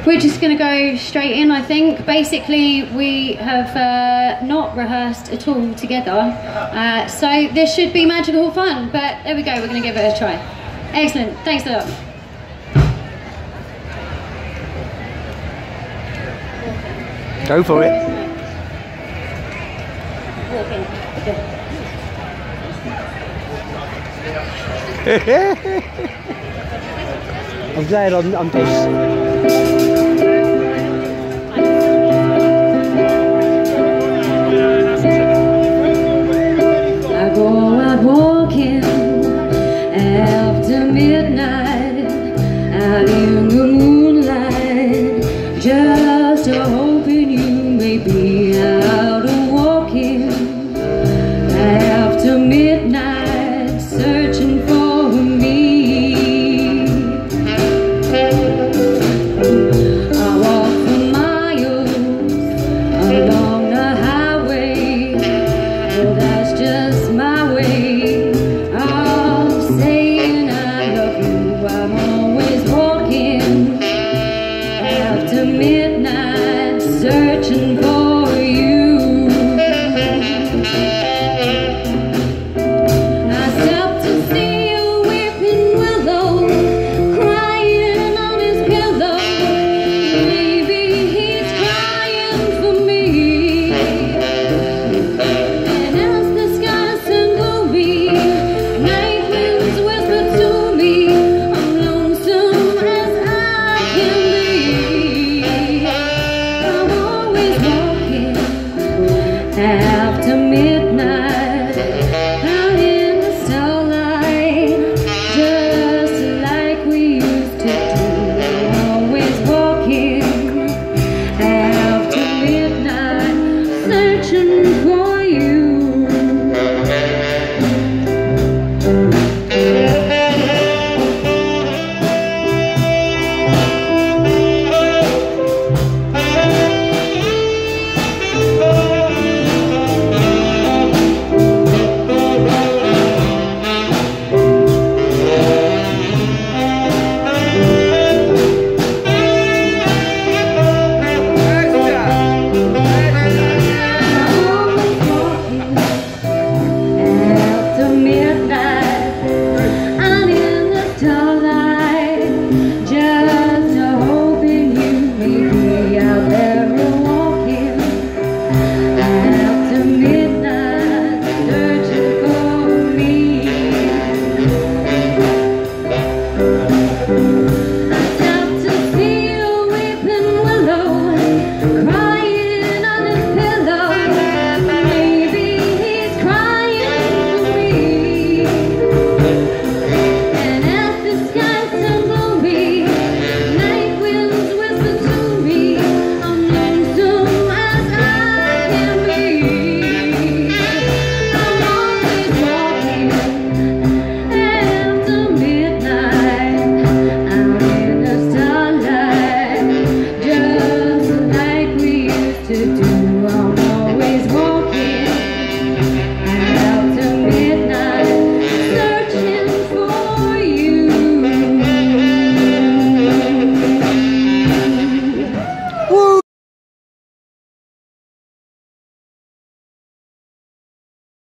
We're just going to go straight in, I think. Basically, we have not rehearsed at all together, so this should be magical fun, but there we go, we're going to give it a try. Excellent, thanks a lot. Go for it. I'm glad I'm this. I go out walking after midnight, out in the moonlight, just hoping you may be out walking after midnight, searching for me. I walk for miles along the highway, well, that's just my way of saying I love you. I'm always walking after midnight, searching for you. I stopped to see a weeping willow crying on his pillow. Maybe he's crying for me. And as the skies turn gloomy, night winds whisper to me, I'm lonesome as I can be. I'm always walking after midnight.